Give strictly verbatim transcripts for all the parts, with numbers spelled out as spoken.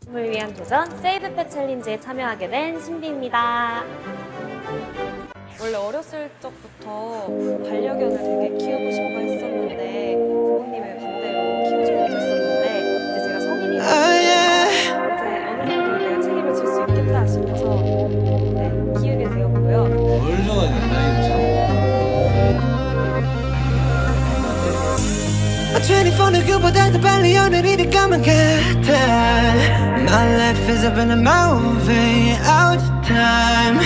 을 위한 도전 세이브팩 챌린지에 참여하게 된 신비입니다. 원래 어렸을 적부터 반려견을 되게 키우고 싶어 했었는데 부모님의 반대로 키우지 못했었는데 이제 제가 성인이 되고 이제 어느 정도 내가 책임을 질 수 있겠다 싶어서 네, 키우게 되었고요. 뭘 좋아하냐 나이도 이십사 누구보다 더 빨리 오늘이 까만 같아. My life is up in a movie all the time.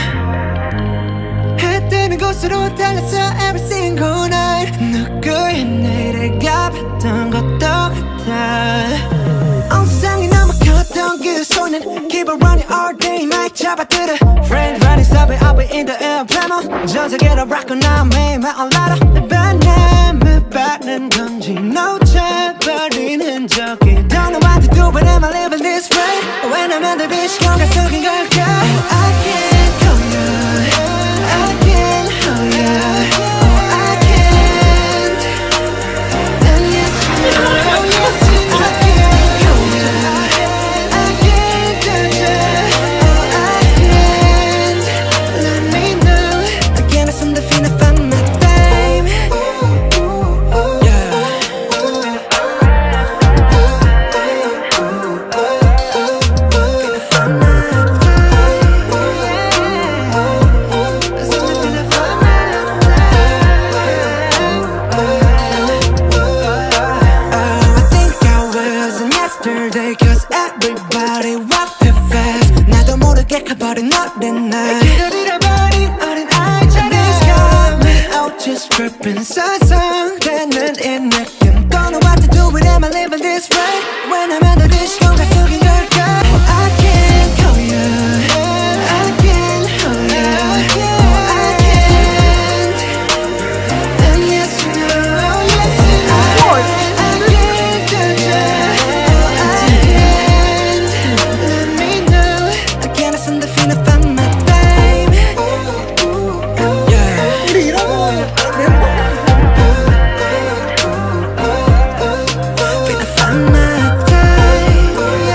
해 뜨는 곳으로 달렸어 every single night. 누구의 내일가 봤던 것도 같아. 온 세상이 너무 컸던 그 소리는 Keep on running all day mic 잡아들어 Friends running stop it I'll be in the air plano 전 세계로 rock now 매일만 올라라 바람을 받는 건지 놓쳐버리는 적이 Don't know what to do but am I living this way When I'm under this 시간가 속인 걸까 I can't call you I can't hold you Oh I can't And yes you know yes you know I can't call you I can't touch you Oh I can't Let me know Again it's something finna find my time Yeah Finna find my time Something finna find my time I think I was in yesterday Cause everybody walked too fast 나도 모르게 가버린 어린 날 길을 잃어버린 어린 아이처럼 This got me out just tripping 상상되는 이 느낌 Don't know what to do with am I living this right When I'm under this 시간가 속인 걸까 I can't call you I can't hold you Oh I can't And yes you know yes you know I can't touch you Oh I can't Let me know Again it's something finna find my time Yeah 우리 이러고 Finna find my time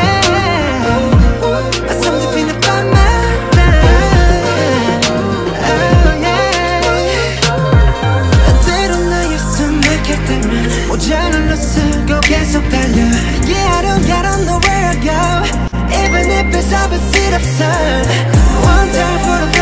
Yeah Something finna find my time Oh yeah 때론 나의 숨을 겠다면 모자를 쓰고 계속 달려 Yeah I don't, I don't know where I go Even if it's opposite of sun One time for the